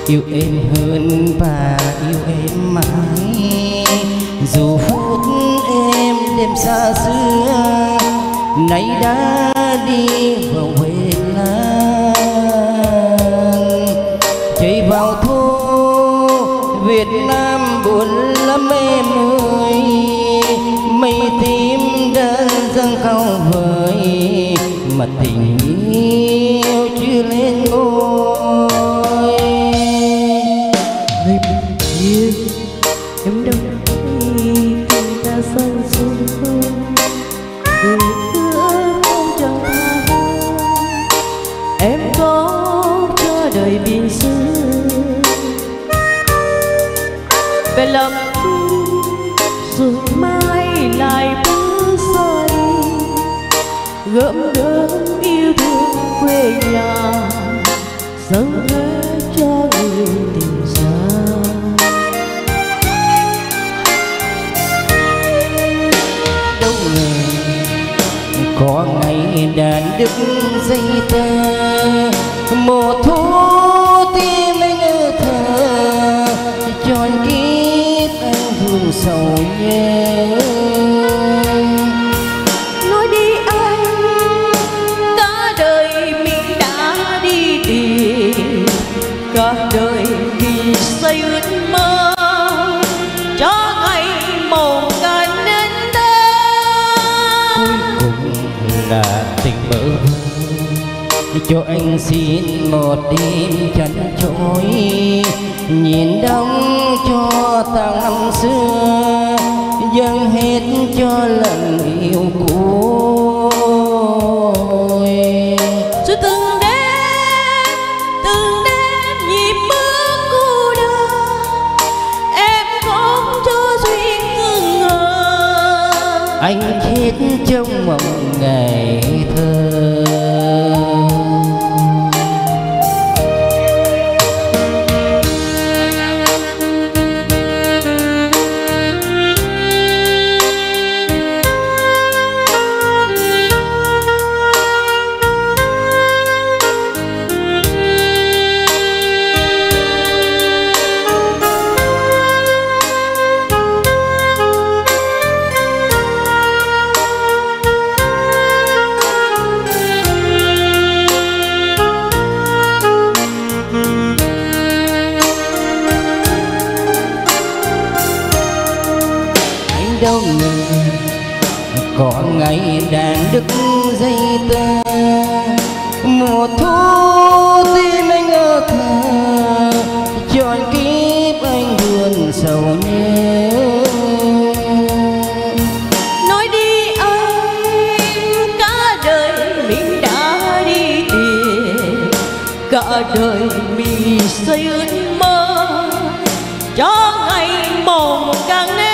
yêu em hơn và yêu em mãi. Dù phút em đêm xa xưa nay đã đi vào quê lan, chạy vào thu Việt Nam buồn lắm em ơi. Mây tím đã dâng cao vời mà tình yêu chưa lên ngôi. Người bên kia em đâu thấy tình ta sang xuân hương, người ước không chẳng tha. Em có cho đời biên xưa về lòng rồi mai lại bước say, gợm gớm yêu thương quê nhà dâng hết cho người tình xa. Đâu ngờ có ngày đàn đứt dây tơ, mùa thu tim anh ngơ thơ tròn kiếp anh thương sầu nhớ. Nói đi anh, cả đời mình đã đi tìm, cả đời vì xây ước mơ cho ngày mộng càng đến đây. Cuối cùng là tình bỡ vơ, cho anh xin một đêm chăn trôi, nhìn đông cho tang năm xưa, dâng hết cho lần yêu cũ. Rồi từng đêm nhịp bước cô đơn, em không cho duyên ngừng ngờ. Anh chết trong mộng ngày thơ. Đâu ngờ có ngày đàn đứt dây tơ, mùa thu tim anh ngơ thơ tròn kiếp anh buồn sầu nhớ. Nói đi anh, cả đời mình đã đi tìm, cả đời mình xây ước mơ cho ngày mộng càng đến.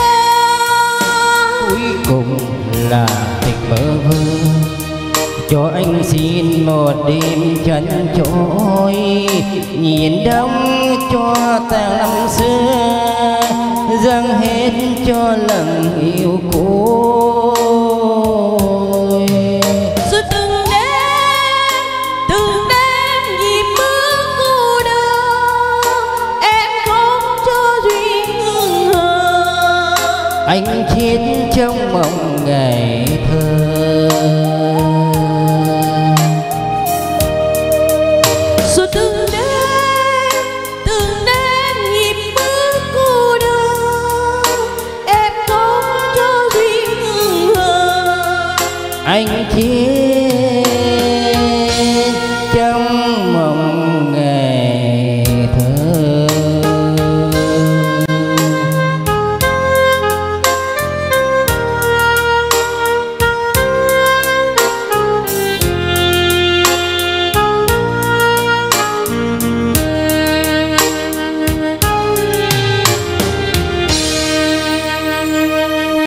Cuối cùng là tình bỡ vơ, cho anh xin một đêm chân trôi, nhìn đông cho tang năm xưa, dâng hết cho lần yêu cũ. Rồi từng đêm nhịp bước cô đơn, em không cho duyên ngừng ngờ. Anh chết trong mộng ngày thơ. Rồi từng đêm nhịp bước cô đơn, em không cho duyên ngừng ngờ. Anh chết